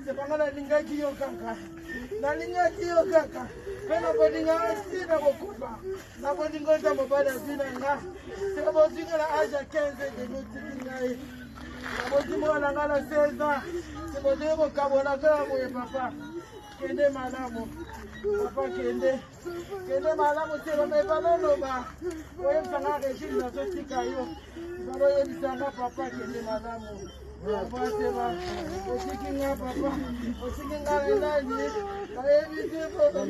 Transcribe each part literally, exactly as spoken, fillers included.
c'est pas mal à l'ingaki yo kaka. Na l'ingaki yo kaka. Pena bodinga sina bokupa. Na bodinga ta mobada sina nga. C'est bodinga la âge à quinze de nous tingai. Na bodinga la ngala seize ans. C'est bodinga ko kabona ka mo papa. Kende malamu. Papa kende. Kende malamu c'est le même ballon ba. Oye sanga régime na sotika yo. Balo ye bisanga papa kende malamu. Papa c'est ba. Osikinga papa. Osikinga nani. Kaye bise papa.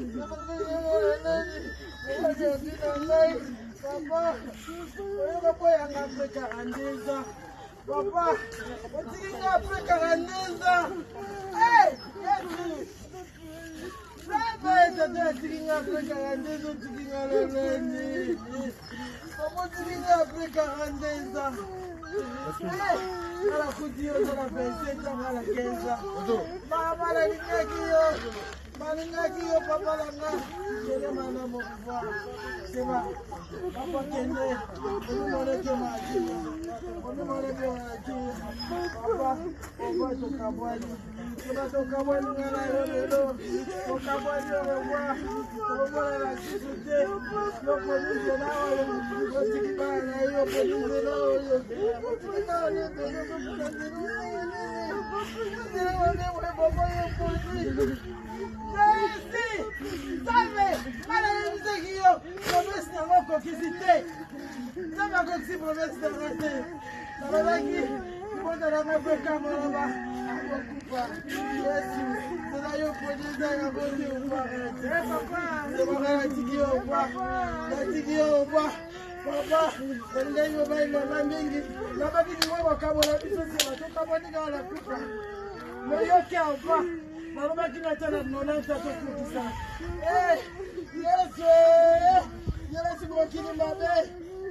Papa, oye papa yanga Afrika andeza. Papa, otikinga Afrika andeza. Hey, yes. Papa, tata otikinga Afrika andeza, otikinga leleni. Papa otikinga Afrika andeza. Hey, ala kudio ala penseta ala kenza. Mama la nikakio. Malingaki yo papa langa, kene mana mo kufa, sema papa kene, onu mone ke maji, onu mone ke maji, papa, papa to kabwani, sema to kabwani ngana yo lelo, to kabwani yo mwa, to mwana la kisute, yo polisi na yo, yo tikibana yo polisi na yo, yo tikibana yo, yo tikibana yo, Merci! Salve! Malade Guillaume! Promesse n'a pas conquisité! Ça va conquisiter promesse de rester! Ça va là qui? Moi, dans la main de caméra là-bas, à mon coupa! Jésus! C'est là où on peut dire à côté au bois! Eh papa! C'est pas la tigui au bois! La tigui au bois! Papa! Elle est là, il va la mingi! La bague du bois, au caméra, il se tient là! Tout le monde est dans la coupa! Mais il y a qui au bois! Mama kina tena tunaanza kukuza. Eh, Yesu! Yesu kwa kile mabe.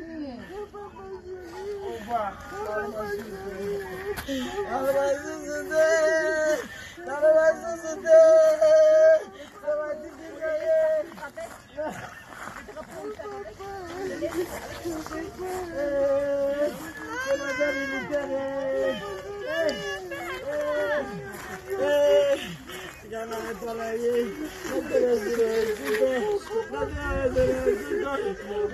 Oba, Alwazuzude. Alwazuzude. Alwazuzude. Eh, kama jari mtare. Eh. Eh. Jangan terlalu, terlalu terlalu, terlalu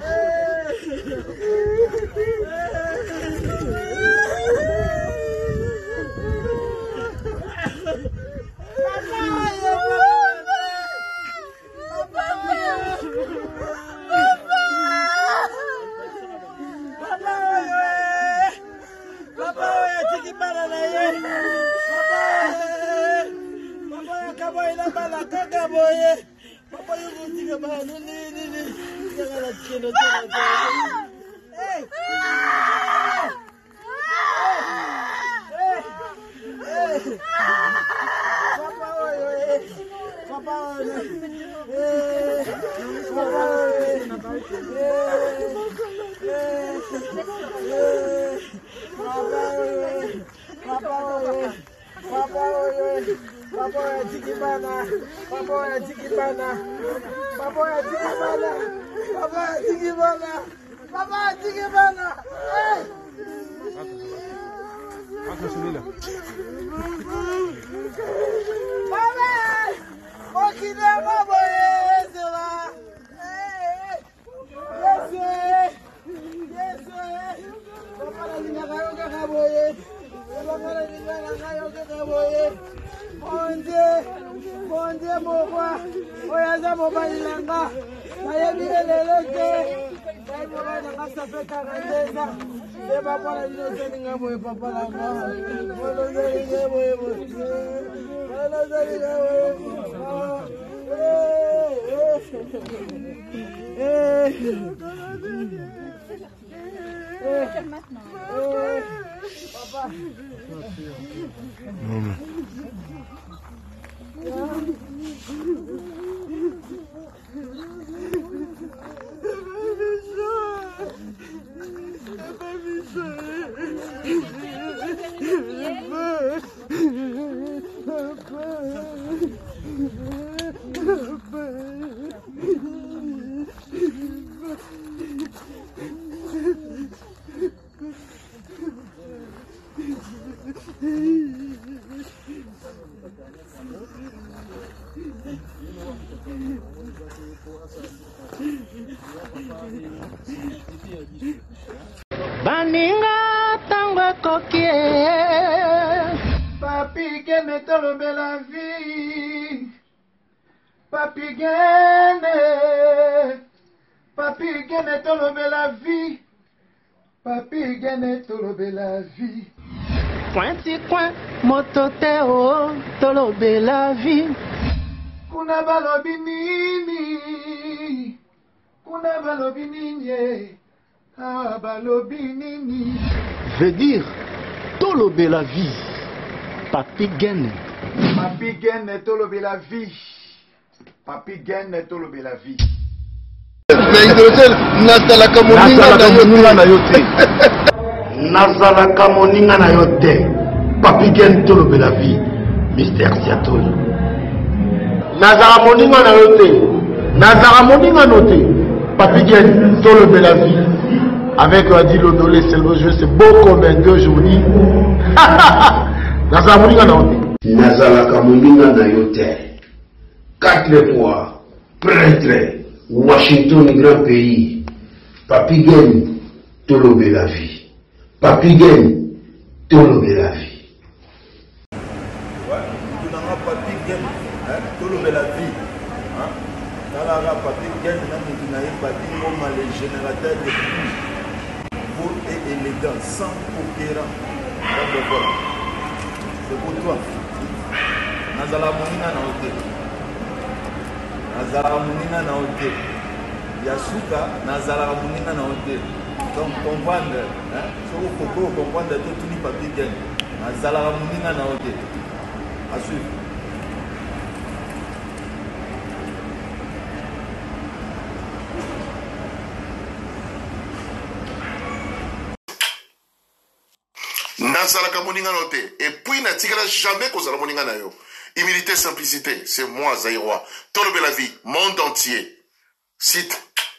Papa, you go think about it. You're gonna kill it. Hey! Hey! Papa, Papa, hey! Papa, Papa, Papa, Papa ya tikibana, papa ya tikibana, papa ya tikibana, papa ya tikibana, papa ya tikibana. Hey! Apa sudah? Papa, okina papa yesela. Hey! Yes, yes, papa la linga kayo kakaboye, papa la linga kayo kakaboye. Bon Dieu, bon Dieu, mon roi, oyaza mobali langa, nayebi eleleke, bayi mobali langa ça fait quarante ans, et papa la dino zelinga boye papa langa, olo zelinga boye boye, olo zelinga boye boye, eh, papa. moninga tango kokie papi gene tolobe la vie papi gene papi gene tolobe la vie papi gene tolobe la vie pointi coin motote o tolobe la vie kuna balobi nini kuna balobi nini ah balobi nini veut dire tolobe la vie papi gene papi gene tolobe la vie papi gene tolobe la vie nazalaka moninga na yo te nazalaka moninga na yo te papi gene tolobe la vie Mister Siatoli nazala moninga na yo te nazala moninga no te papi gene tolobe la vie avec Adi Lodolé c'est beau comme un deux journées nazala moninga na yo te nazalaka moninga na yo te quatre fois prêtre Washington, grand pays. Papi Gene, tolobe la vie. Papi Gene, tolobe la vie. Ouais, tu n'as pas Papi Gene, tolobe la vie. Dans Papi Gene, tu n'as pas dit le générateur de vie. Beau et élégant, sans conquérant. C'est pour toi. Nazala Monina na hotel. Nazala Munina na hotel. Yasuka, Nazala Munina na hotel. Donc, comprendre, hein, si vous pouvez comprendre tout le papier gagne. Nazala Munina na hotel. À suivre. Nazala Munina na hotel. Et puis, n'a jamais qu'on zala Munina na yo. Humilité, simplicité, c'est moi, Zaïrois. Tolobe la vie, monde entier. Cite.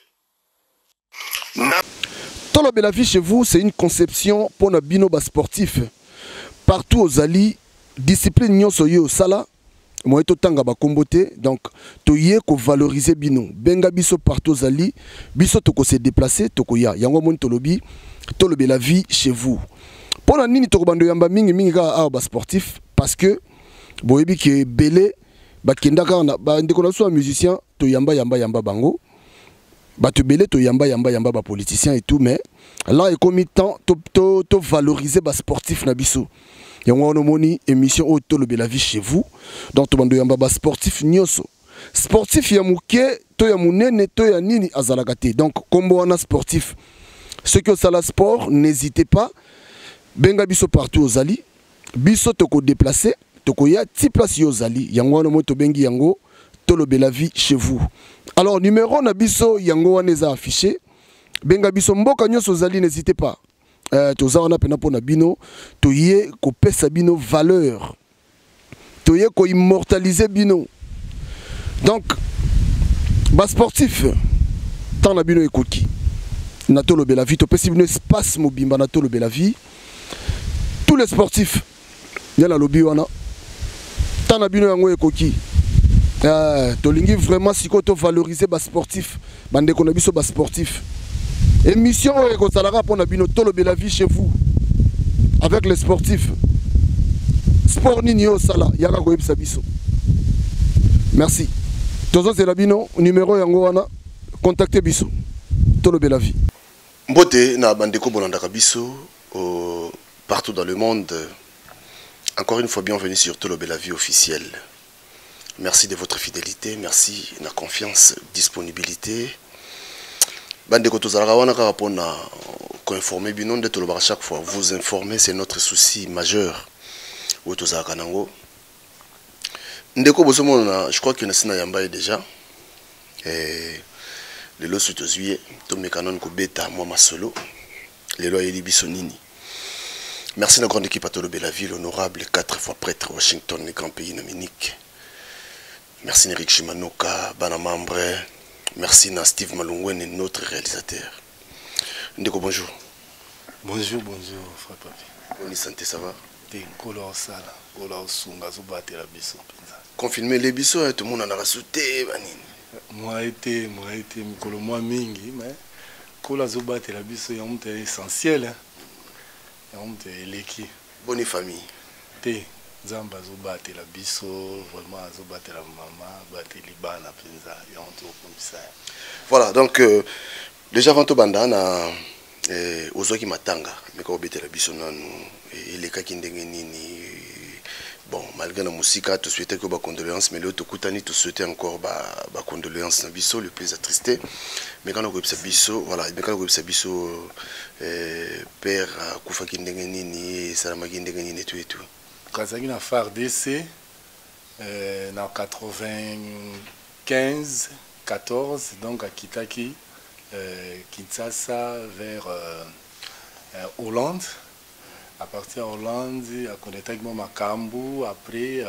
Na... Tolobe la vie chez vous, c'est une conception pour nos binoba sportifs. Partout aux alliés, discipline nyon soye au sala, moi to tanga ba kombote, donc to yé ko valoriser bino. Benga biso partout aux alliés, biso to ko se déplacer, to ko ya. Yango mon tolobi, tolobe la vie chez vous. Pour la nini to ko bando yamba mingi mingi ga ba sportif, parce que boyebi ki belé ba kendaka na ba ndeko na so musicien to yamba yamba yamba bango ba to belé to yamba yamba yamba ba politicien et tout, mais là il commis temps to to to valoriser ba sportif na biso yango ono moni émission o tolobe la vie chez vous donc to bando yamba ba sportif nyoso sportif ya muke to ya munene to ya nini azalakate donc kombo wana sportif ceux qui ont la sport n'hésitez pas benga biso partout aux ali biso to ko déplacer Tokoya ti place yozali yango wana moto bengi yango tolobe la vie chez vous. Alors numéro na biso yango wana eza affiché benga biso mboka nyoso zali n'hésitez pas. Euh toza wana pena pona bino toye ko pesa bino valeur. Toye ko immortaliser bino. Donc bas sportif tant na bino ekoki. Na tolobe la vie to pesi bino espace mobimba na tolobe la vie. Tous les sportifs yala lobi wana na bino yango ekoki euh tolingi vraiment siko to valoriser ba sportif bande ko na biso ba sportif émission eko salara pour na bino tolobe la vie chez vous avec les sportifs sport nini yo sala yaka ko ebisa biso merci tozo c'est la bino numéro yango wana contacter biso tolobe la vie mbote na bande ko bolanda biso partout dans le monde. Encore une fois, bienvenue sur Tolobe la vie officielle. Merci de votre fidélité, merci de la confiance, disponibilité. Bande Kotozara wana ka rapona ko informer binon de Toloba chaque fois. Vous informer, c'est notre souci majeur. Otozara kanango. Ndeko bosomona, je crois que na sina yamba déjà. Et le lo sutozuye, to mekanon ko beta moi ma solo. Le lo yeli bisonini. Merci à la grande équipe à Tolobe la ville, honorable, quatre fois prêtre Washington, les grands pays nominiques. Merci Eric Shimanoka, Banamambre. Merci à Steve Malungwen, notre réalisateur. Ndeko, bonjour. Bonjour, bonjour, frère Papi. Bonne santé, ça va? Confirmer les bisous, tout le monde en a rajouté. Moi, été, moi, été, moi, mingi, mais quand la zoba est la biso, il y a un essentiel. honte eleki. Bonne famille. Te Nzamba azobatela biso vraiment azobatela mama bateli bana penza honte okomisa. Voilà, donc euh, déjà avant tout banda na eh, ozwaki matanga meka obetela biso nanu elekaki ndenge nini. Bon, malgré la musique, tu souhaitais que ba condoléances, mais l'autre Koutani, tu souhaitais encore ba ba condoléances na biso, le plus attristé. Mais quand on a sa biso, voilà, mais quand on a sa biso, père Koufa Kindenge nini, Salama Kindenge nini tout et tout. Kazaki na F A R D C, en quatre-vingt-quinze, quatorze, donc à Kitaki, Kinshasa vers Hollande. À partir de Hollande, à connaître ma Makambu, après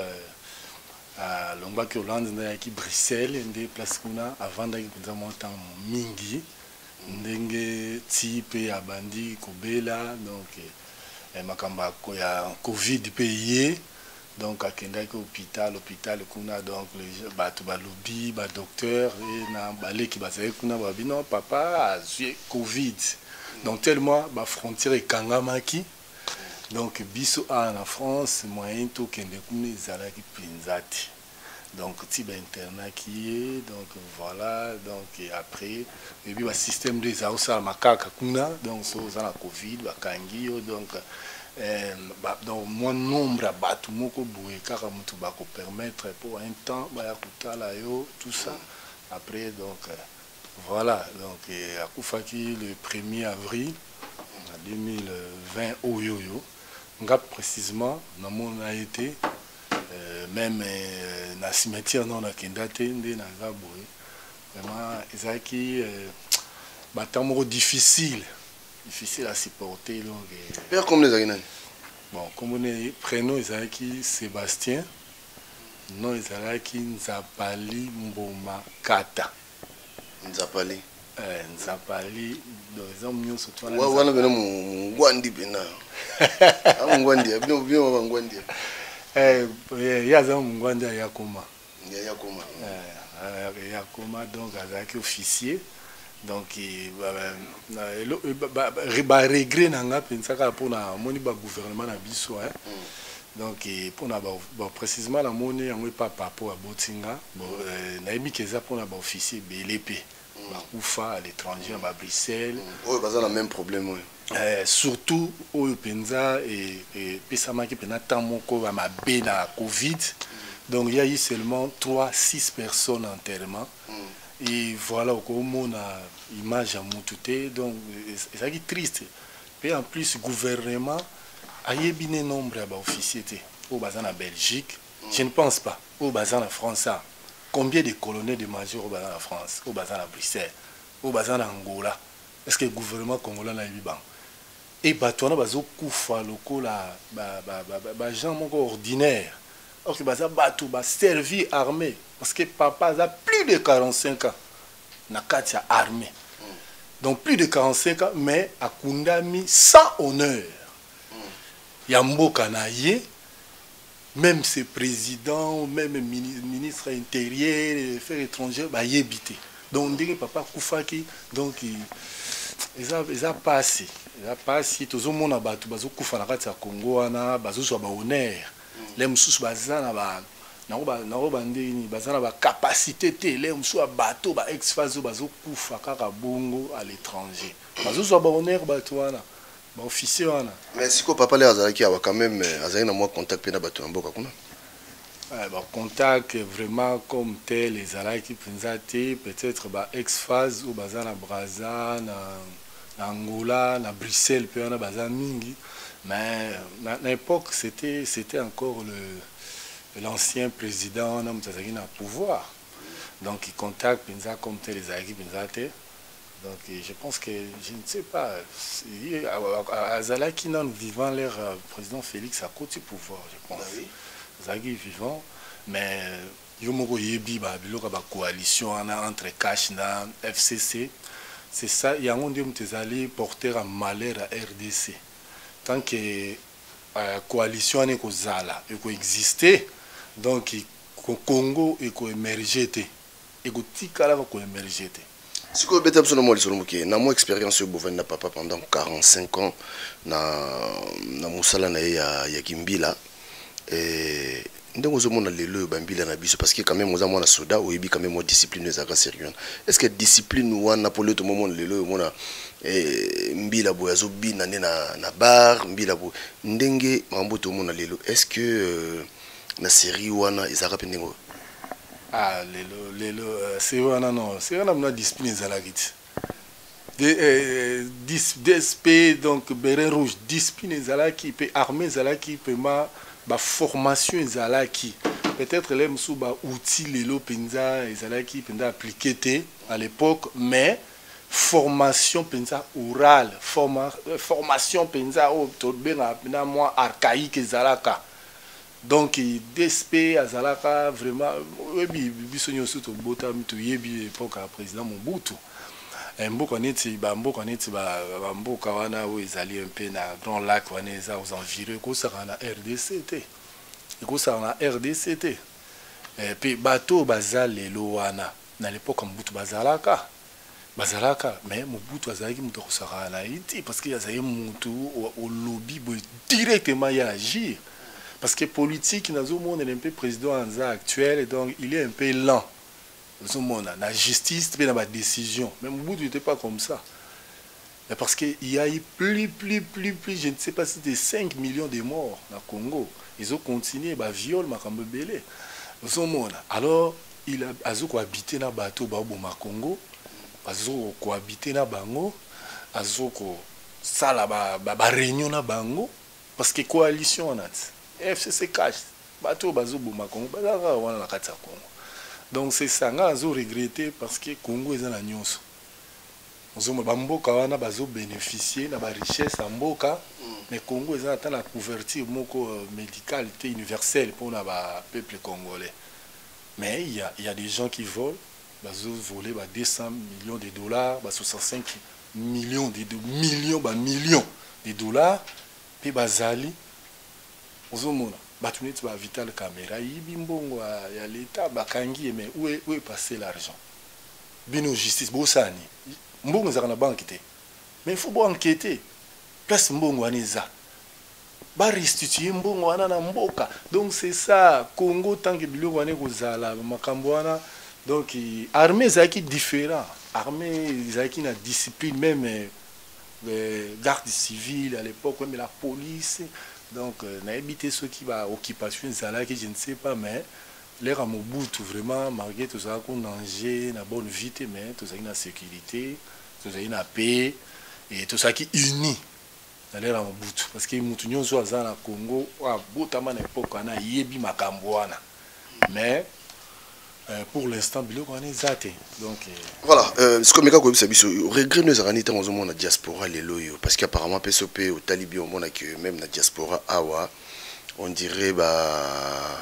à Lombaki Hollande, on a Bruxelles, on a place kuna avant d'aller dans mon temps mingi, ndenge type à bandi Kobela, donc Makamba il y a Covid payé, donc à Kendaki hôpital, hôpital kuna donc les batu balobi, ba docteur et na balé qui basé kuna babi non papa a eu Covid, donc tellement ba frontière et kangamaki. Donc, biso en France, moyen tout kende kune zalaki pinzati. Donc, tiba internat qui est, donc voilà, donc et après, et puis le système de zaousa makaka kuna, donc so la Covid, bakangio, donc euh, bah, donc moins nombre à batu moko boué car mutu bako permettre pour un temps ba yakuta la yo tout ça. Après donc euh, voilà, donc et à Koufaki le premier avril deux mille vingt au yo-yo. Précisément, dans mon a été euh, même euh, dans le cimetière non Kendate na Gaboui. Vraiment, Isaki euh, bâtiment difficile, difficile à supporter donc. Euh, Père comme les Aguinan. Bon, comme on est prénom Isaki Sébastien, non Isaki Nzapali Mboma Kata. Nzapali. Euh, Nzapali, donc ils ont mis surtout. Ouais, ouais, on a mon Gwandi bena. Ah, Gwandi, bien, bien, Gwandi. Eh, il y a un Gwandi à Yakoma. Il y a Yakoma. Eh, Yakoma, donc avec officier, donc il va regret nanga pensaka pour na moni ba gouvernement na biso hein. Donc pour na ba précisément la monnaie en pas papa à Botinga, bon na ebi keza pour na ba officier B L P. Bakoufa à l'étranger à Bruxelles. Oui, parce que le même problème. Oui. Euh, surtout au Penza et et Pesama qui pena tamoko à ma bé na Covid. Donc il y a eu seulement trois six personnes enterrement. Mm. Et voilà comment on a image à Moutouté. Donc c'est ça qui est triste. Et en plus le gouvernement a eu bien nombre d'officiers au bazar en Belgique. Mm. Je ne pense pas au bazar en France. Combien de colonels de majors au bazar en France, au bazar à Bruxelles, au bazar en Angola? Est-ce que le gouvernement congolais n'a eu ban? Et Batouana bazo koufa loko la ba ba ba ba gens ordinaires. Ok baza batou ba servi armé parce que papa a plus de quarante-cinq ans. Na katia armé. Donc plus de quarante-cinq ans mais à Kundami sans honneur. Yambo Kanaye. Même ces présidents, même ministre intérieur, affaires étrangères, bah y habité. Donc on dirait papa Koufaki, donc ils a ils a passé, ils a passé. Tout le monde a battu, bazo Koufa na kati ya Congo ana, bazo so ba honneur. Les mususu baza na ba na ba na ba ndini baza na ba capacité té, les mususu a bateau ba ex-fazo bazo Koufa kaka bongo à l'étranger. Bazo so ba honneur bato wana. Bon, officier, mais si le papa a quand même un contact avec les gens. Contact vraiment comme tel, les Alaki Pinzati, peut-être ex-phase ou Bazan à Braza, à Angola, à Bruxelles, puis on a Bazan Mingi. Mais à l'époque, c'était encore l'ancien président, on a un pouvoir. Donc, il contacte Pinza comme tel, les Alaki Pinzati. Donc je pense que, je ne sais pas, à Zalaki, vivant leur président Félix à côté du pouvoir, je pense. Zagi vivant, mais il y a une coalition entre Cash et F C C. C'est ça, il y a un des allés porter un malheur à R D C. Tant que la coalition est existée, donc le Congo est émergé, et le Tikala va émerger. Si vous avez une expérience au Bovin papa pendant quarante-cinq ans, na na musala na ya ya Kimbila et ndenge ozomona lelo bambila na biso parce que quand même oza mwana soda oyebi quand même discipline ezaka sérieux. Est-ce que discipline wana pour le tout moment lelo mona eh mbila boyazo bina na na bar mbila bo ndenge mambo to mona lelo est-ce que euh, na série wana ezaka pendengo? Ah lelo lelo c'est wana non c'est wana mna discipline zalakiti de dix D S P donc béret rouge discipline zalaki pe armée zalaki pe ma ba formation zalaki peut-être les msou ba outil lelo penza zalaki penza appliqué à l'époque mais formation penza orale forma, formation penza o to benga na moi archaïque zalaka. Donc, D S P azalaka vraiment, oui, bisonyo surtout bota mitu yebi époque à président Mobutu. Mboka neti ba mboka neti ba mboka wana où ils allaient un peu na Grand Lac wana eza aux environs ko sera na R D C T. Ko sera na R D C T. Et puis bateau bazal lelo wana na l'époque Mobutu bazalaka. Bazalaka mais Mobutu azalaki mutu ko sera na Haïti parce qu'il y a mutu au lobby directement y agir. Parce que politique, dans le monde, il est un peu président actuel, donc il est un peu lent. Dans le monde, la justice, dans la décision. Même au bout, il n'était pas comme ça. Mais parce qu'il y a eu plus, plus, plus, plus, je ne sais pas si c'était cinq millions de morts dans le Congo. Ils ont continué, bah, viol, ma cambe belé. Dans le monde. Alors, il a habité dans le bateau, bah, au Congo. Ils ont habité dans le Bango. Ils ont ça, bah, bah, réunion dans le Bango. Parce que coalition, on a. F C C cache bateau bazo boma Congo bazaka wana na kati ya Congo. Donc c'est ça nga azo regretter parce que Congo eza na nyonso. Ozomo ba mboka wana bazo bénéficier na ba richesse ya mboka mais Congo eza ata na couverture moko médicale universelle pour na ba peuple congolais. Mais il y a il y a des gens qui volent bazo voler ba deux cents millions de dollars, ba soixante-cinq millions de millions ba millions de dollars puis bazali Ozomona, batuneti ba vital caméra, yibi mbongo ya l'état bakangi mais où est où est passé l'argent? Bino justice bosani. Mbongo za na banque té. Mais il faut bon enquêter. Place mbongo aneza. Ba restituer mbongo wana na mboka. Donc c'est ça Congo tant que bilo wana kozala makambo wana donc armée zaki différent. Armée zaki na discipline même les gardes civils à l'époque même la police. Donc, on a évité ceux qui va occupation zalaki, je ne sais pas, mais l'air à Mobutu vraiment, malgré tout ça, qu'on danger, na bonne vite, mais tout ça, na sécurité, tout ça, na paix, et tout ça qui unit dans l'air à Mobutu. Parce que Mobutu nyon zo azan na Congo, wa botama na époque, on a yebi makamboana. Mais Euh, pour l'instant, biloko on est zaté. Donc euh... voilà, euh, ce que meka ko bisa biso regret nous arani tant au monde na diaspora les loyo parce qu'apparemment P S O P au Talibi on a que même na diaspora awa on dirait bah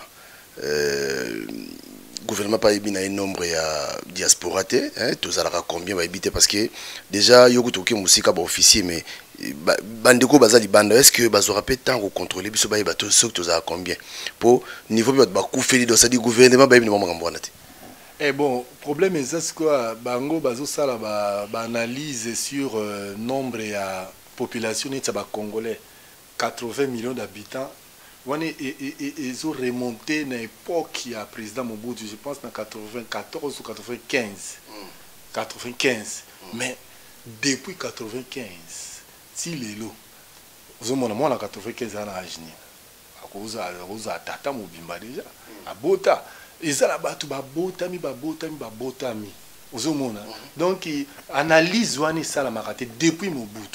euh, gouvernement pas ébi na un nombre ya diaspora té hein tous alara combien va éviter parce que déjà yoko toke musika ba officier mais bandeko bazali banda est-ce que bazora peut tant contrôler biso ba bato ceux que tous à combien pour niveau ba koufeli do ça dit gouvernement ba ébi na makambo wana té. Eh bon, problème est ce que bango bazo sala ba, ba analyse sur euh, nombre et la population et ba congolais quatre-vingts millions d'habitants. On est ils ont remonté à l'époque il y a président Mobutu je pense en quatre-vingt-quatorze ou quatre-vingt-quinze. quatre-vingt-quinze. Mais depuis quatre-vingt-quinze, si les lots vous avez moi en quatre-vingt-quinze ans à Agni. À cause à cause à Tata Mobimba déjà à Bota. Ils ont battu ba botami ba botami ba botami ozomona donc analyse wani sala makate depuis Mobutu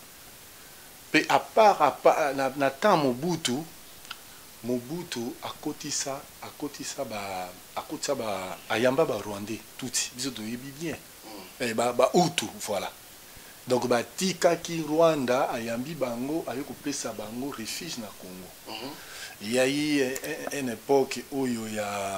pe à part à part na, na temps Mobutu Mobutu akotisa akotisa ba akotisa ba ayamba ba Rwandais tuti biso to yebi bien et ba ba Hutu voilà donc ba tika ki Rwanda ayambi bango ayoko pesa bango refuge na Congo. Mm-hmm. Il y a eu une époque où il y a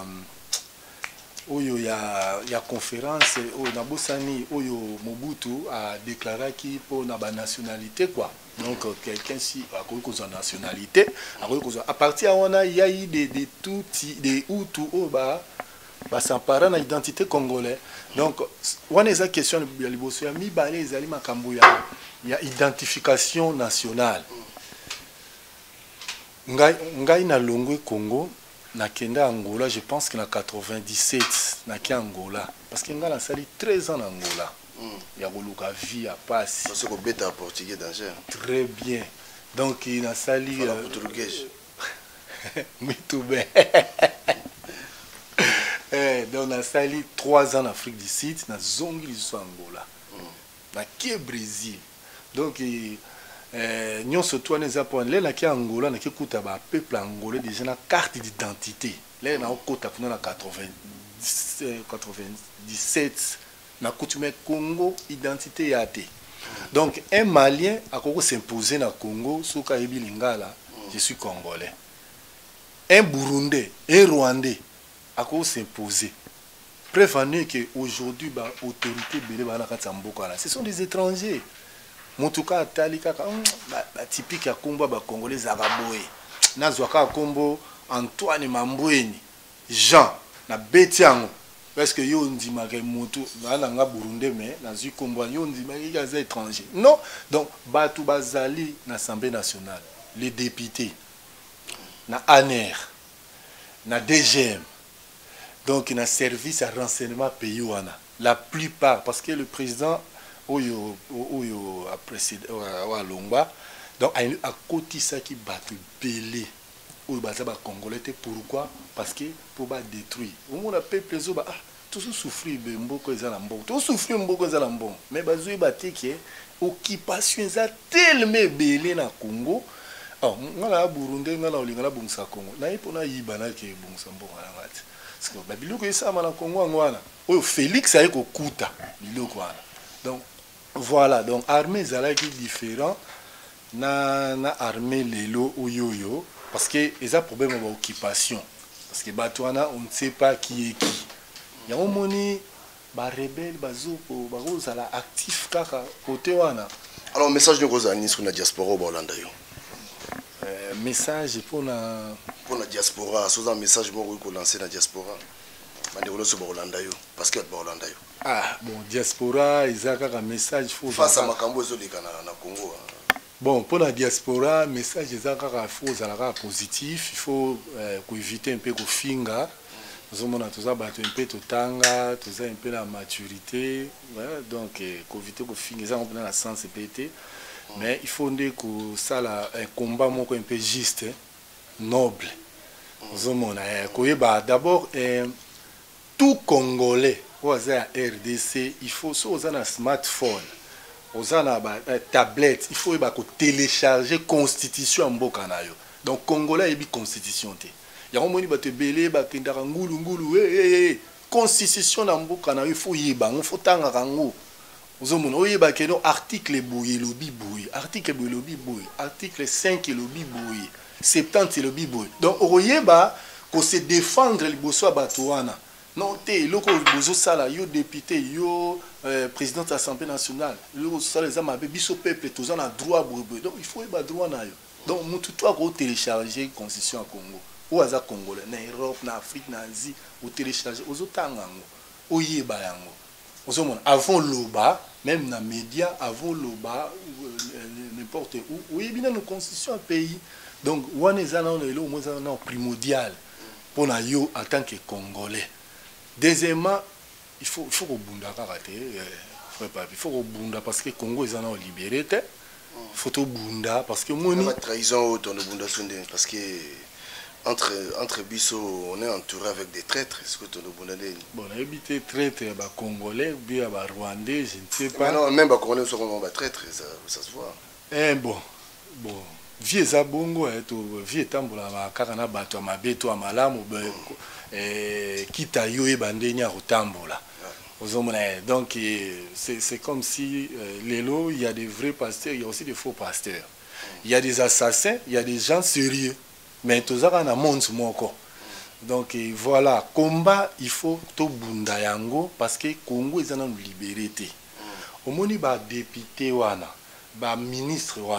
où il y a il y a conférence où Nabosani où Mobutu a déclaré qu'il pour na nationalité quoi. Donc quelqu'un si a cause de nationalité à partir on a il y a eu des des tout des Hutu au bas ba s'emparer na identité congolais. Donc wana eza question ya liboso ya mibale ezali makambo ya ya identification nationale. Ngai ngai na longwe Congo na kenda Angola, je pense que na quatre-vingt-dix-sept na ki Angola parce que ngai na sali treize ans na Angola. Il y a koluka vie à passe. C'est que bêta portugais danger. Très bien. Donc il a sali euh, portugais. Muito bien. Eh, donc on a sali trois ans en Afrique du Sud, na zongi liso Angola. Na ki Brésil. Donc euh nyon surtout les Japonais là qui Angola na ki kuta ba peuple angolais déjà na carte d'identité. Là na okota kuna na quatre-vingt-dix-sept na coutume Congo identité yate. Donc un Malien a koko s'imposer na Congo soka yebi lingala, je suis congolais. Un Burundais, un Rwandais a koko s'imposer. Prévenez que aujourd'hui ba autorité belé ba na katamboka là, ce sont des étrangers. Motuka talika ka ba typique ya Congo ba congolais zagaboé. Na zwaka Congo Antoine Mambweni, Jean na Betiango. Parce que yo ndima ke moto na nga Burundais mais na zu Congo yo ndima ke za étranger. Non, donc batu bazali na Assemblée nationale, les députés na A N R, na D G M. Donc na service à renseignement pays wana. La plupart parce que le président oyo oyo a précédé wa Longba donc a kotisa ki batu belé. Ou bah ça va congolais pourquoi parce que pour ba détruire au monde a peuple zo ba ah tout souffrir be mboko ezala mboko tout souffrir mboko ezala mboko mais bazui ba teke occupation za tellement belé na Congo oh ngala Burundi ngala olingala bungsa Congo na ipo na yiba ke bungsa mboko na ngati parce que ba biloko esama na Congo ngwana oyo Félix aye ko kuta biloko wana donc voilà donc armée zala qui différent na na armée lelo oyoyo. Parce que il y a un problème d'occupation. Parce que Batouana, on ne sait pas qui est qui. Il y a un moni, bah rebelle, bah zouko, bah rose à la actif kaka côté wana. Alors message de Rosanis pour la diaspora au Hollande yo. Message pour la pour la diaspora, c'est un message bon qu'on lancer la diaspora. Mande rolo sur Hollande yo parce que Hollande yo. Ah bon diaspora, ils ont un message faut face à makambo ezoleka na na Congo. Bon, pour la diaspora, le message est positif. Il faut euh, éviter un peu de finga. Nous avons un peu de tanga, un peu la maturité. Ouais, donc, il faut éviter de finga. On a la sens pété. Mais il faut que ça un combat un peu juste, noble. Nous avons d'abord tout Congolais, au R D C, il faut sur un smartphone. Aux tablette, il faut télécharger constitution en bokanayo. Donc Congolais il constitution té. Ya omoni ba te belé ba kendaka ngulu ngulu eh eh constitution en bokanayo il faut yeba, on faut tanga kango. Ozomona oyeba ke no article boye lobi boye, article boye lobi boye, article cinq lobi boye, soixante lobi boye. Donc oyeba ko se défendre liboso batouana. Non, t'es loko bozo sala yo député yo euh, président de l'Assemblée nationale loko sala les amabe biso peuple tous on a droit bobo donc il faut y ba droit na yo donc mutu toi ko télécharger constitution à Congo ou aza congolais na Europe na Afrique na Asie ou télécharger ozo tangango oyeba yango ozo mon avant loba même na média avant loba n'importe où oui bien nos constitution à pays donc wana ezana on le moins na primordial pour na yo en tant que congolais. Deuxièmement, il faut il faut rebunda karaté, il faut rebunda parce que Congo est en libéré, il faut rebunda parce que moi la trahison autour de bunda sonde parce que entre entre biso on est entouré avec des traîtres, est-ce que tu nous bunda bon on a habité traître ba congolais ou bien ba rwandais, je ne sais pas. Non, même ba congolais sont ba traîtres, ça ça se voit. Eh bon, bon vie za bongo et to vie tambola ba kakana bato mabeto amalamu eh kita yo e bandenya rotambola ozomona donc c'est c'est comme si euh, lelo il y a des vrais pasteurs, il y a aussi des faux pasteurs. Il y a des assassins, il y a des gens sérieux mais tozaka na monde moko. Donc et voilà, combat il faut to bunda yango parce que Congo est en liberté. Omoni ba député wana, ba ministre wana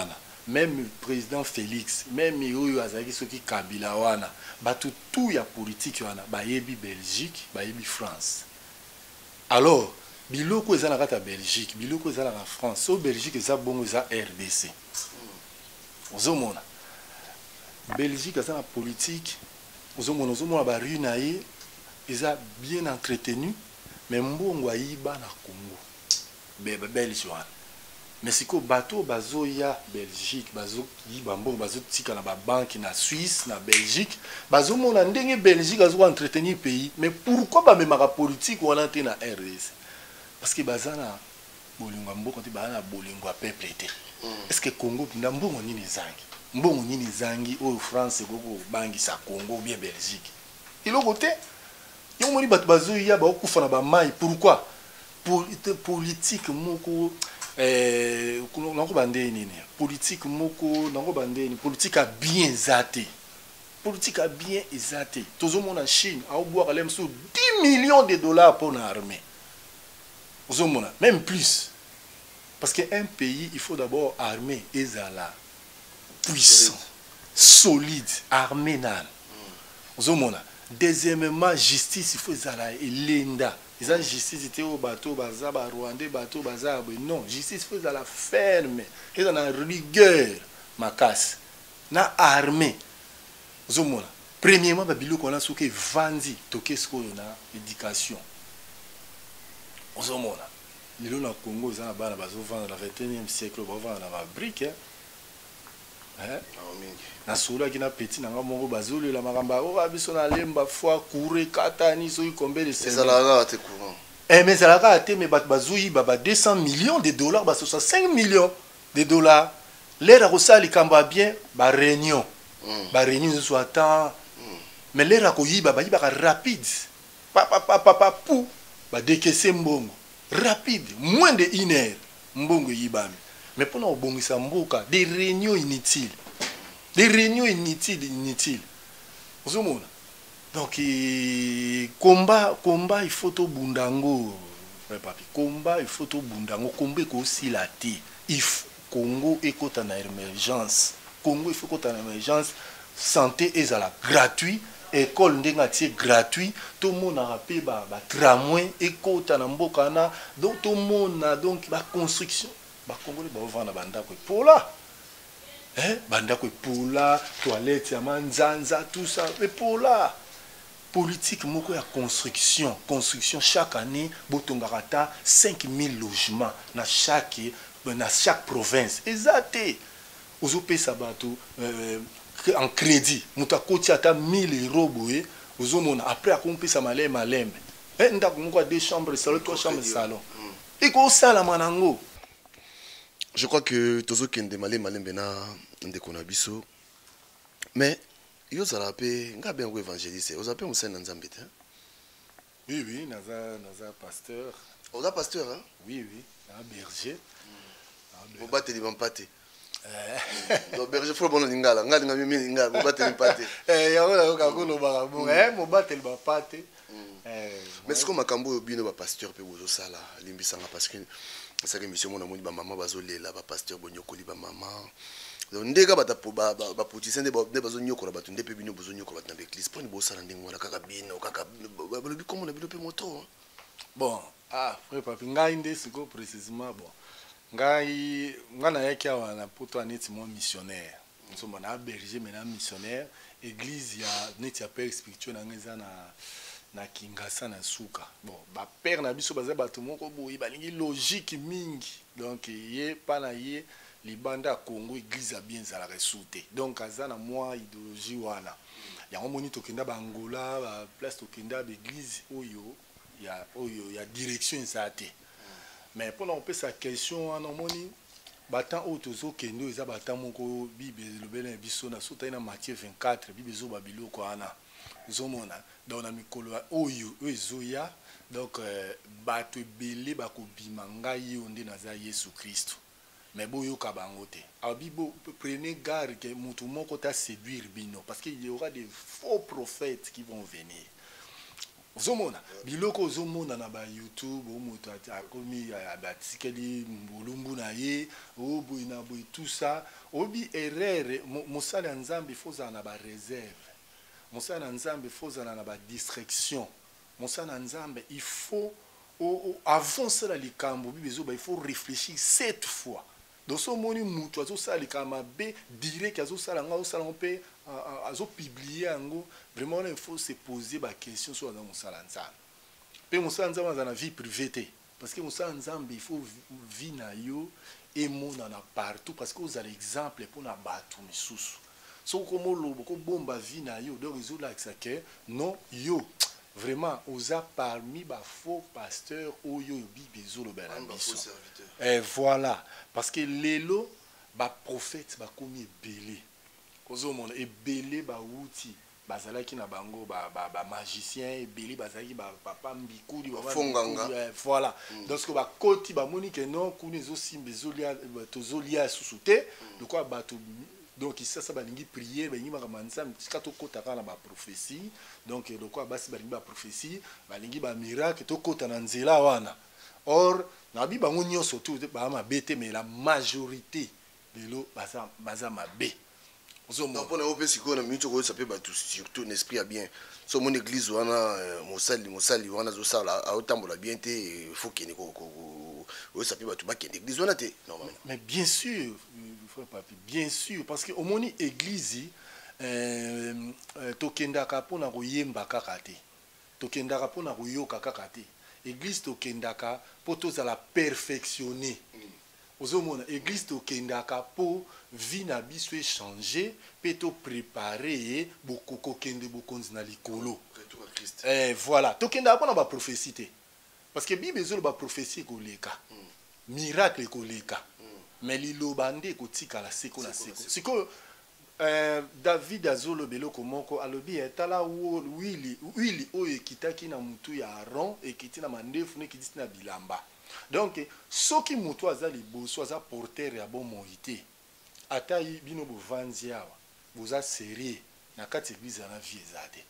même le président Félix, même Yoyo Azaki, ceux qui Kabila wana, bato tout ya politique wana, ba yebi Belgique, ba yebi France. Alors, biloko eza na kata Belgique, biloko eza na France, so Belgique eza bongo eza R D C. Ozomona. Belgique eza na politique, ozomona ozomona ba rue na ye, eza bien entretenu, mais mbongo ayiba na Congo. Be Belgique wana. Mais si ko bateau bazo ya Belgique, bazo yiba mbongo bazo tika na ba banque na Suisse, na Belgique, bazo mona ndenge Belgique azo entretenir pays, mais pourquoi ba memaka politique wana te na R D C? Parce que bazana bolingo mboko te bana bolingo peuple te. Est-ce que Congo na mbongo nini zangi? Mbongo nini zangi o France goko bangi sa Congo ou bien Belgique? Iloko te. Yo moni bato bazo ya ba okufa na ba mai, pourquoi? Pour politique moko eh nako bande nini? Politique moko nako bande ni politique a bien zaté. Politique a bien zaté. Tozo mona Chine a oboa kalem sur dix millions de dollars pour l'armée. Ozomona, même plus. Parce qu'un pays, il faut d'abord armer ezala puissant, solide, armé nan. Ozomona. Deuxièmement, justice, il faut ezala elenda. Ils ont justice, c'était au bateau, baza, ba Rwandais, bateau, baza, non, justice, il faut ezala ferme. Ils ont la rigueur, ma casse. Na armé. Ozomona. Premièrement, babilo qu'on a souké vandi, toke sko na éducation. Ozomona. Lilo na Congo za bana bazo vendre la vingt et unième siècle ba vendre na brique hein. Hein? Na sura kina petit na ngamoko bazo le la makamba o abiso na lemba fois courir katani so combien de c'est ça la te courant. Eh mais ça la raté mais bat bazo yi baba deux cents millions de dollars ba soixante-cinq millions de dollars. L'air à rosali kamba bien ba réunion. Ba réunion soit temps. Mais l'air à ko yi baba yi ba rapide. Pa pa pa pa pa pou ba décaisser mbongo. Rapide, moins de une heure, mbongo yibami. Mais pour nous bongisa mboka, des réunions inutiles, des réunions inutiles, inutiles. Vous voyez? Donc, eh, combat, combat, il faut tout bundango, papi. Combat, il faut tout bundango. Combat aussi la té. Il faut Congo est en émergence. Congo il faut qu'on en émergence. Santé est à la gratuit. École ndengati gratuit, tout le monde a rappelé ba tramway, école tanambokana, donc tout le monde a donc la construction. Ba Congolais ba vendre banda ko pour là. Hein, banda ko pour là, toilette ya manzanza tout ça, mais pour là. Politique moko ya construction, construction chaque année botongata cinq mille logements na chaque na chaque province. Exacté. Ozope sabato euh, en crédit, nous avons ata mille euros boé, après à compter ça malem malem. Eh, nous avons deux chambres de salon, trois chambres de salon. Et quoi ça la manango? Je crois que Tozo Kende malem malem bena ndekonabiso. Mais yo zalape nga bien ko évangéliste. Vous appelez Moussa Nzambe te? Oui oui, naza naza pasteur. Vous êtes pasteur hein? Oui oui, un berger. Vous battez les bampate. Donc berger faut bon lingala, nga linga mimi linga, vous battez les pate. Eh ya ona ka ko no ba bon, eh mo battez le bampate. Eh mais ce que makambo yo bino ba pasteur pe bozo sala, limbisanga parce que ça que mission mon amoni ba maman bazo lela ba pasteur bonyokoli ba maman. Donc ndeka bata ba ba potise nde ba bazo nyokola batu nde pe bino bozo nyokola batu na l'église. Pour ni bo sala ndenge wala kaka bino kaka ba lobi comme on a bino pe moto. Bon, ah frère papi ngai nde siko précisément bon. Ngai ngana yaki awa na poto aneti mo missionnaire. Nsomo na berger mais na missionnaire, église ya neti ya père spirituel na ngeza na na Kingasa na Suka. Bon, ba père na biso baza bato moko boyi balingi logique mingi. Donc yé pa na yé libanda Congo église a bien za la resouté. Donc aza na moi idéologie wana. Ya moni tokenda ba Angola, ba place tokenda ba église oyo ya oyo ya direction nzate. Mais pour on peut sa question en moni batan otozo kendo eza batan moko bible le bel biso na sota na Matthieu vingt-quatre bible zo babilo ko ana zomona dans na mikolo oyo ezoya donc bato belé bako bimanga yonde naza Yesu Christ. Mais boyo kabango te. Abibo prenez garde que mutu moko ta séduire bino parce qu'il y aura des faux prophètes qui vont venir. ozomona biloko ozomona na ba YouTube omoto akomi abatikeli mbulumbu na ye oboyi na boyi tout ça obi erreur mosala nzambe foza na ba réserve mosala nzambe foza na ba distraction mosala nzambe il faut avant cela likambo bibezo ba il faut réfléchir sept fois donc ce moni mutu azosala likama be direct azosala nga osala mpe azo publier yango vraiment il faut se poser ba question sur dans mosala nzambe pe mosala nzambe dans la vie privée te parce que mosala nzambe il faut vie na yo et mona na partout parce que vous avez exemple pour na batu misusu so komo lobo ko bomba vie na yo donc ils ont là que non yo vraiment oza parmi ba faux pasteurs ou yo bibezo lo bela biso et voilà parce que lelo ba prophète ba komi belé kozo mon e belé ba outi bazalaki na bango ba ba, ba magicien e belé bazalaki ba papa mbikudi ba fonganga voilà mm. donc que ba koti ba moni que non kuni zo simbe zolia tozolia susute de quoi ba to donc ça ça balingi prier balingi makamanisa tika to kota kana ba prophétie donc de quoi basi balingi ba prophétie balingi ba miracle to kota na nzela wana or na bi bango nyonso tout ba ma bete mais la majorité de l'eau baza baza mabe donc pour nous aussi qu'on a mis tout ça peut battre surtout un esprit à bien sur mon église wana mosali mosali wana zo sala a autant la bien il faut qu'il ne ça peut battre ba qu'il église wana té normalement mais bien sûr frère papi bien sûr parce que au moni église euh tokendaka pona koyemba kaka te tokendaka pona koyoka kaka te église tokendaka poto za la perfectionner ozomona église tokendaka po vie na biso échanger pe to préparer bokoko kende bokonzi na likolo retour à Christ eh voilà tokendaka pona ba prophétie te parce que bible ezolo ba prophétie koleka mm. miracle koleka mm. mais liloba nde kotikala seko na seko siko euh, David azolo beloko moko alobi etala wili wili oyo ekitaki na mutu ya Aaron ekiti na mandefu ne ekiti na bilamba donc soki mutu aza liboso aza porteur ya bomoi te ata bino bovanzi awa boza sérieux na kati église na vie ezate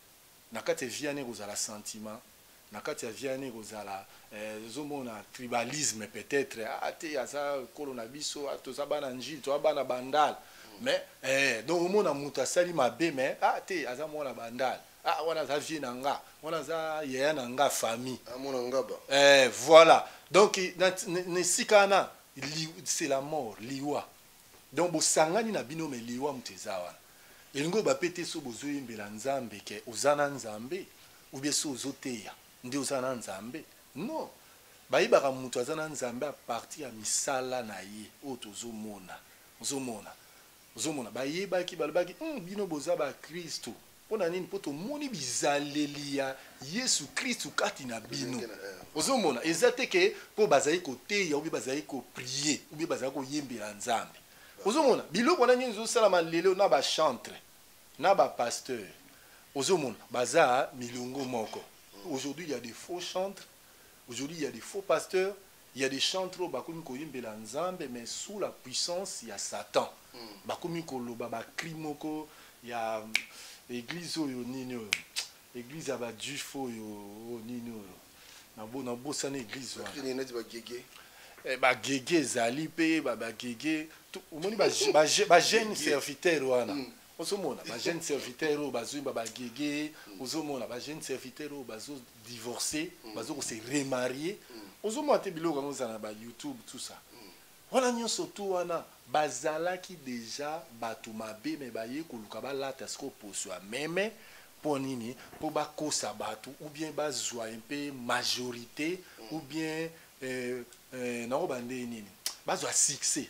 na kati viane kozala sentiment na kati viane kozala zomona tribalisme peut-être ate aza kolo na biso atoza bana njili to bana bandal mais eh donc mona mutu asali mabe mais ate aza mona bandal ah wana za vie nanga wana za yeya nanga famille ah mona ngaba eh voilà donc ne sikana c'est la mort liwa donc bosangani na bino me liwa muteza wana elingo bapete so bozoyembela nzambe ke ozana nzambe ou bien so ozoteya ndi ozana nzambe non bayibaka mutu azana nzambe a partir ya misala na ye o tozomona ozomona ozomona bayebaki balobaki mm, bino boza ba Kristo pona nini poto moni bizaleli ya Yesu Kristo kati na bino ozomona ezate ke po bazali koteya ou bien bazali ko prier ou bien bazali ko yembela nzambe ozomona biloko na nyi salama lelo na ba chantre na ba pasteur ozomona baza milongo moko aujourd'hui il y a des faux chantres aujourd'hui il y a des faux pasteurs il y a des chantres bakomi ko yembela nzambe mais sous la puissance ya Satan mm. bakomi ko loba ba krimoko ya église oyo nini oyo église ya ba jufo oyo nini oyo na bo na bo sana église wa ni net ba gege eh ba gege ezali pe ba ba gege omoni ba ba jeune serviteur wana ozomona ba jeune serviteur oyo bazwimba ba gege ozomona ba jeune serviteur oyo bazo divorcer bazo ko se remarier ozomona te biloko ngo zana ba YouTube tout ça wana nyonso tu wana bazalaki déjà bato mabe me baye koluka balata siko poso ya meme po nini po bakosa bato ou bien bazwa un peu majorité ou bien euh, euh, na obande nini bazwa succès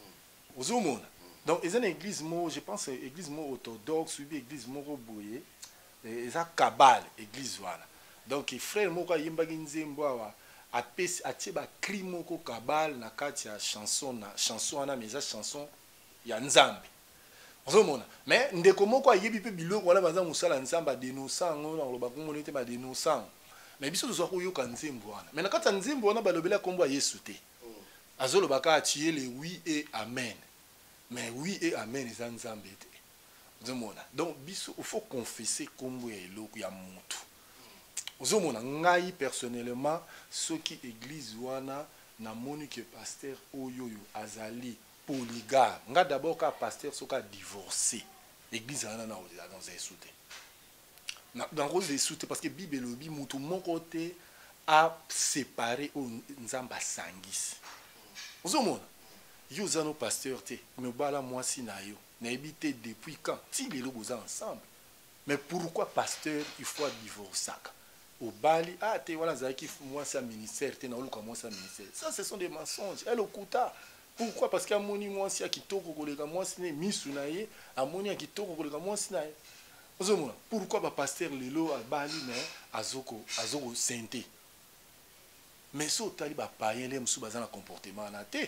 ozomona donc ezana église mo je pense église mo orthodoxe ou bien église mo boye eza kabale église wana donc frère moko ayembaki nzembo awa apesi atie ba crime ko kabal na kati ya chanson na chanson wana mais eza chanson ya nzambe ozomona mais ndeko moko ayebi pe biloko wana baza musala nzamba dénonçant ngo na loba ko monete ba dénonçant mais biso tozo ko yoka nzembo wana mais na kati ya nzembo wana balobela kombo ya Yesu te azoloba ka atie le oui et amen mais oui et amen eza nzambe te ozomona donc biso il faut confesser kombo ya eloko ya mutu ozomona ngai personnellement soki église wana namoni que pasteur oyoyo azali polygame nga d'abord ka pasteur soka divorcé église wana na dans un soute dans rose des soute parce que bible lobi mutu moko te a séparé au nzamba sangisi ozomona yo zano pasteur te me bala moi si na yo na habité depuis quand si les lobos ensemble mais pourquoi pasteur il faut divorcer au bali ah te voilà zaki moi ça ministère te na oluka moi ça ministère ça ce sont des mensonges elle okuta pourquoi parce que amoni moi si akitoko koleka moi si ne misu na ye amoni akitoko koleka moi si na ye ozomona pourquoi ba pasteur lelo a bali mais azoko azoko sainté mais so tali ba païen les musu bazana comportement na te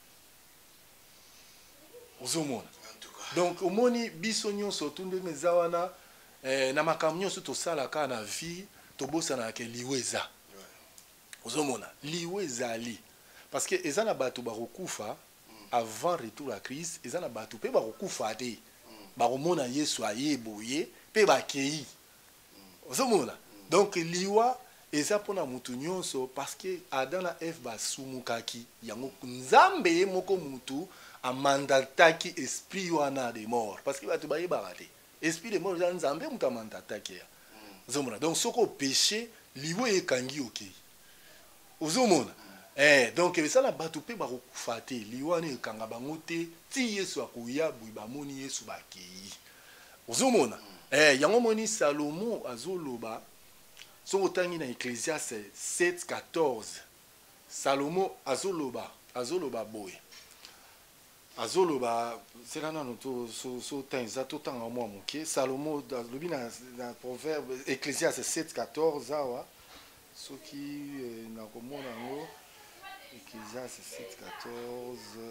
ozomona donc omoni biso nyonso tunde mezawana eh, na makambo nyonso tosalaka na vie tobosana ke liweza ozomona liweza li parce que ezana bato bakokufa avant retour à Christ ezana bato pe bakokufa te bakomona Yesu ayeboye pe bakei ozomona donc liwa eza pona mutu nyonso parce que Adam na Eve basumukaki yango nzambe ye moko mutu amandataki esprit wana de mort parce que bato bayebaka te esprit de mort eza nzambe mutu amandataki ya ozomona donc soko péché liwe ekangi okei ozomona eh donc ezala bato pe bakokufa te liwa ne ekanga bango te ti Yesu akoya boyi bamoni Yesu bakei ozomona eh yango moni Salomo azoloba soko tangi na Ecclésiaste sept quatorze Salomo azoloba azoloba boye azoloba sera nano to so so tanza to tanga mwa moke Salomo lobi na na proverbe Ecclésiaste sept quatorze awa soki na komona ngo Ecclésiaste sept quatorze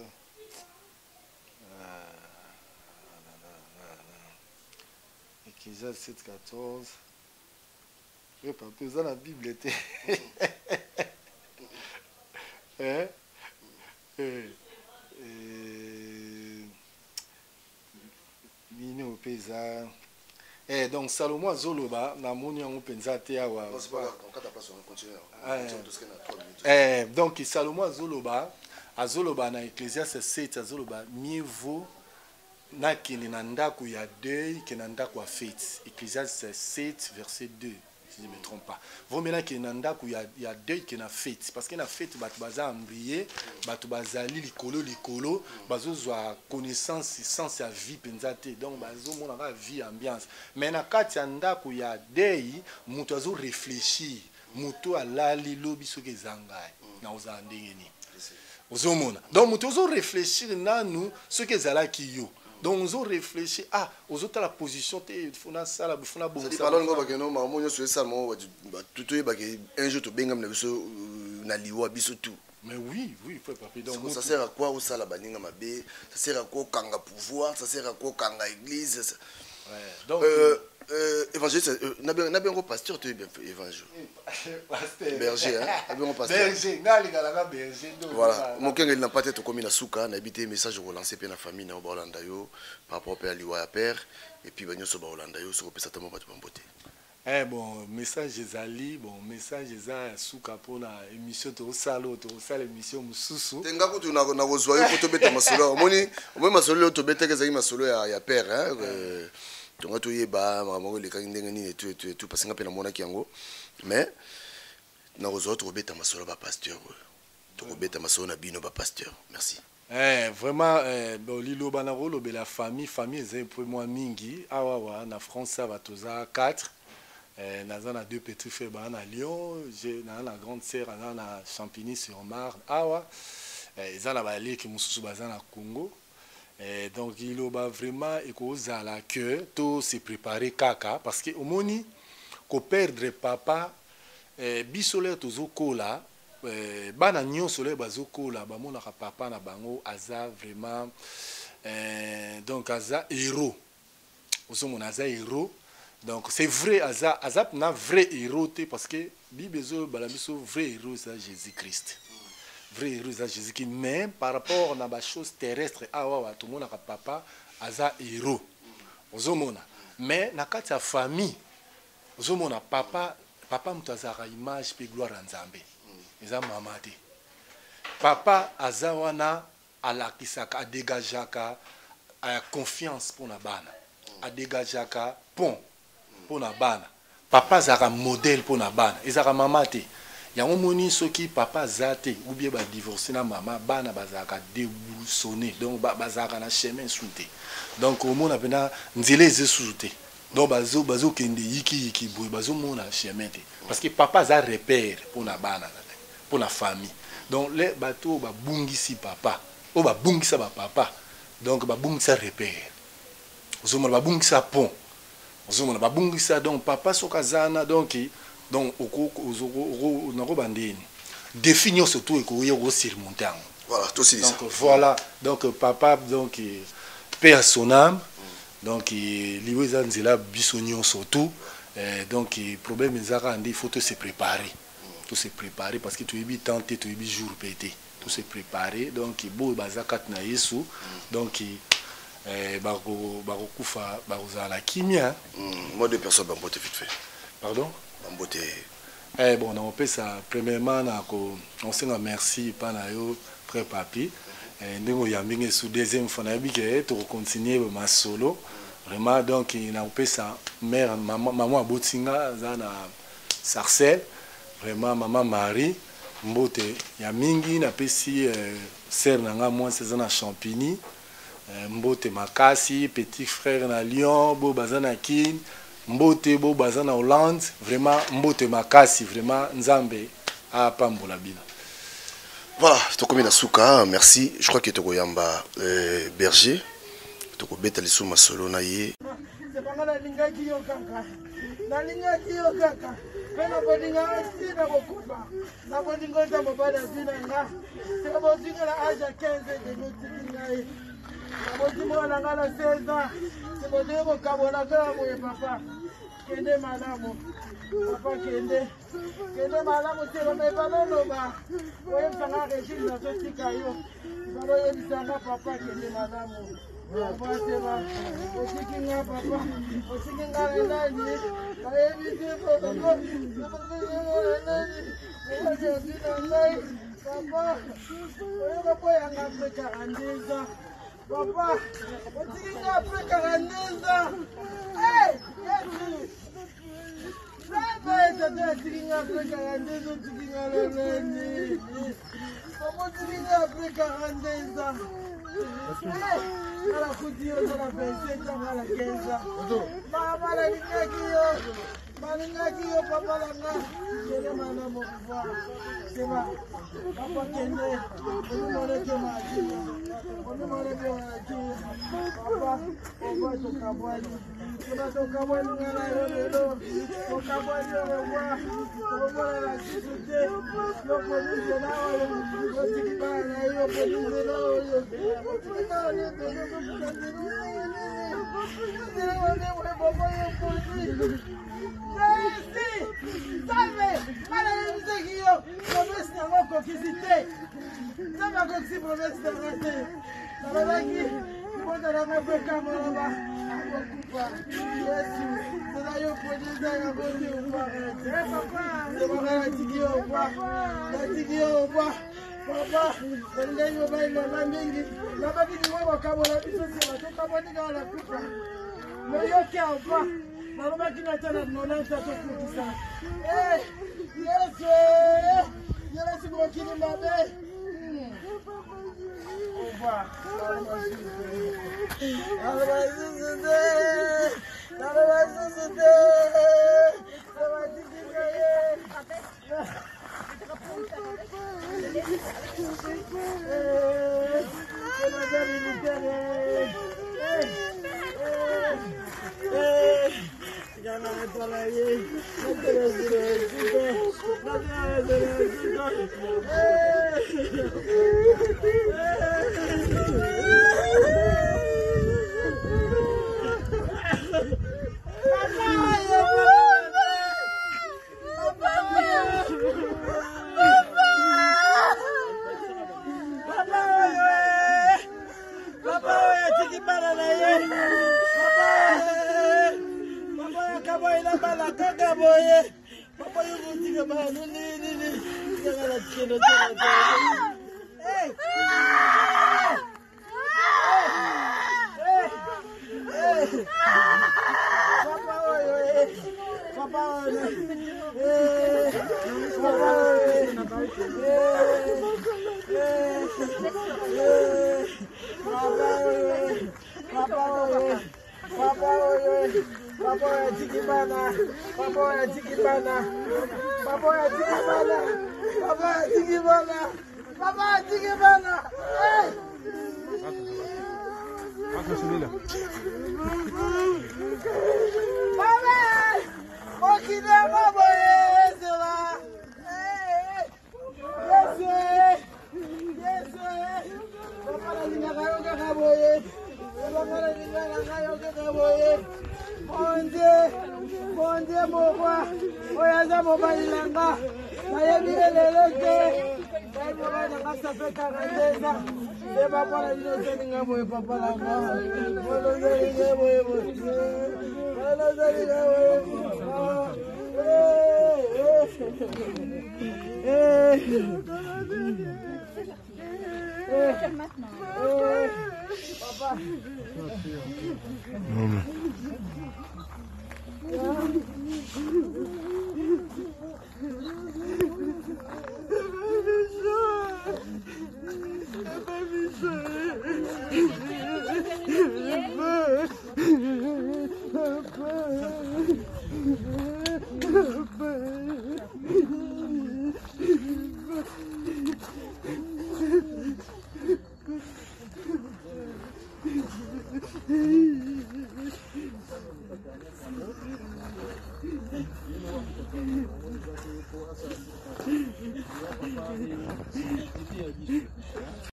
Ecclésiaste sept quatorze et pas besoin la Bible était hein eh mino pesa eh donc Salomo azoloba na moni yango penza te awa eh donc Salomo azoloba azoloba na Ecclésiaste sept azoloba mieux vaut na kini na ndako ya deuil que na ndako ya fête Ecclésiaste sept verset deux si je ne me trompe pas. Vous maintenant qu'il y a il y a il y a deux qui na fête parce que na fête batu baza ambrié batu bazali likolo likolo bazo zwa connaissance sens ya vie penzate donc bazo mona ka vie ambiance mais na kati ya ndako ya dei mutu azo réfléchir mutu alali lobi soki zangai na oza ndengeni ozomona donc mutu azo réfléchir nanu soki ezalaki yo donc on réfléchit ah aux autres la position te fona sala fona bon ça parle ngo bakeno mamonyo sur ça mo tout ba un jour to bengam na biso na liwa biso tout mais oui oui faut papier donc ça sert à quoi au sala baninga mabe ça sert à quoi kanga pouvoir ça sert à quoi kanga église ouais donc euh euh évangéliste na bien na bien pasteur tu bien évangile pasteur berger hein na bien pasteur berger ngali kala berger donc voilà mon kenge n'a pas tête comme na suka na habité message relancer pe na famille na Holanda yo par rapport à liwa ya père et puis banyo so ba Holanda yo so pesa tamo batu bambote eh bon message ezali bon message eza suka pona émission to salo to sala émission mususu tenga kutu na na kozwa yo to beta masolo moni moi masolo to beta ke zaki masolo ya ya père hein donc tu y ba maman les kangi ndengeni et tout et tout et tout parce que ngapela mona kiango mais na kozwa beta masolo ba pasteur to beta masolo na bino ba pasteur merci eh vraiment eh bon lilo bana rolo be la famille famille ezai pour moi mingi awa wa na France ça va toza quatre eh na zana deux petits frères ba na Lyon j'ai na la grande sœur na na Champigny-sur-Marne awa eh zana ba leki mususu bazana Congo. Et donc il a vraiment à la que tout se préparer kaka parce que au moni ko perdre papa eh bisole tozoko la eh bana nyonso le bazoko la ba mona papa na bango aza vraiment eh donc aza héros oso mona aza héros donc c'est vrai aza aza na vrai héros parce que bible zo bala biso vrai héros c'est Jésus-Christ. Vrai héros à Jésus qui même par rapport à la chose terrestre ah ouais tout le monde a papa aza héros ozomona mais na kati ya famille ozomona papa papa mutazara image pe gloire à Nzambe eza mama te papa azawana alakisaka adégajaka a confiance pour na bana adégajaka pont pour na bana papa zara modèle pour na bana ezaka mama te yango moni soki papa zate ou bien ba divorcer na mama bana bazaka débousonné donc bazaka na chemin souté donc au monde apena nzela eze souté donc bazo bazo kende yiki yiki boy bazo mona chemin te parce que papa za repère pour na bana pour la famille donc les bateaux ba bungisi papa o ba bungisa ba papa donc ba bungisa repère ozomona ba bungisa pont ozomona ba bungisa donc papa sokazana donc donc oko oko nako bandeni définir surtout eko yego surmonter voilà tout c'est ça donc voilà donc papa donc père son âme donc liweza nzela bisonyon surtout donc problème ezaka il faut se préparer tout se préparer parce que tu es tenté tu es jour pété tout se préparer donc bo bazaka na yesu donc eh bako bako kufa bakozala kimia moi deux personnes bambote vite fait pardon bambote eh bon on peut ça premièrement nako on se merci pa na yo frère papi eh ndingo ya mingi sous deuxième fois na bike to continuer ma solo vraiment donc il a peut ça mère maman maman abotinga za na Sarcelles vraiment maman Marie mbote ya mingi na pesi sœur nanga moi c'est na Champigny mbote makasi petit frère na Lyon bo bazana kin mbote bo bazana Hollande vraiment mbote makasi vraiment nzambe a pambola bina. Voilà, toko mina suka, merci. Je crois que toko yamba euh, berger toko beta lisuma solo na ye. C'est pas mal linga kiyo kaka. Na linga kiyo kaka. Pena bodinga asina bokuba. Na bodinga ta mobala bina nga. C'est bodinga la âge à quinze ans de notre Moi, la gala seize ans, c'est mon dieu, mon cabola, mon papa. Kende malamu, papa kende. Kende malamu, c'est le même ballon, là-bas. Oui, ça va régime dans ce petit caillou. Ça va y aller, papa, kende malamu. Papa, c'est vrai. Aussi qu'il y a papa, aussi qu'il y a la nani. Ça va éviter pour le corps. Ça va éviter pour le nani. Papa, papa, il y a un peu quarante-deux ans. Papa, on dit qu'il y a plus quarante-deux ans. Hey, Jésus. Ça va, tu dis qu'il y a plus quarante-deux ans, tu dis qu'il y a le lundi. Comment tu dis qu'il y a plus quarante-deux ans? Hey, à la couture, à la vingt-sept ans, à la quinze ans. Maman, la ligne qui est. Malinga qui est papa là-bas. Je vais m'en aller voir. C'est vrai. Papa Kende, on nous demande de m'agir. On nous demande de m'agir. Papa, on va au Kabouani. On va au Kabouani, on va aller au Kabouani, on va voir. On va la société. Le police est là. Le petit pas là. Le police est là. Le petit pas là. Le police est là. Merci! Salve! Madame Mzegio! Promesse n'a pas conquisité! Ça va conquisiter promesse de rater! Ça va l'acquis! Moi, dans la main, camarade, à Mokupa! Jésus! C'est là que je peux dire à côté au pas! Eh, papa! C'est pas la tigui au pas! La tigui au pas! Papa! Elle est au bail, la mingi! La bague du moi, au Kabola, il faut se mettre au Kaboni dans la coupe! Mais yo qui au pas! Maloma kinatana nona tatokuti sana. Eh, Yesu! Yesu kwa kini mabe. Oba, alaba zuzude. Alaba zuzude. Alaba zuzude. Eh, c'est madame militaire. Eh, eh, eh. Jangan ada lagi, nanti lagi lagi, nanti ada lagi. Papa, you go think about it. You're gonna kill it. Hey! Hey! Hey! Papa, hey! Papa, hey! Papa, hey! Papa, hey! Papa, Papa, Tikibana, Papa, Tikibana, Papa, Tikibana, Papa, Tikibana, Papa, Tikibana, hey! Mama, Okina, Mama, yes, yes, yes, Papa, Mon Dieu, mon Dieu, mon roi, oyaza mobali nanga, nayebi eleleke, nayebi mobali nanga ça fait quarante-deux ans, et papa na dino zelinga boye papa nanga, molo zelinga boye boye, molo zelinga boye boye, papa.